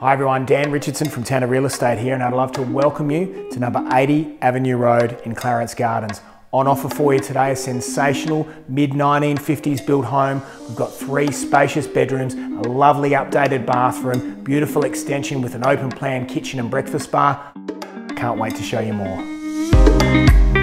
Hi everyone, Dan Richardson from Tanner Real Estate here, and I'd love to welcome you to number 80 Avenue Road in Clarence Gardens. On offer for you today, a sensational mid-1950s built home. We've got 3 spacious bedrooms, a lovely updated bathroom, beautiful extension with an open plan kitchen and breakfast bar. Can't wait to show you more.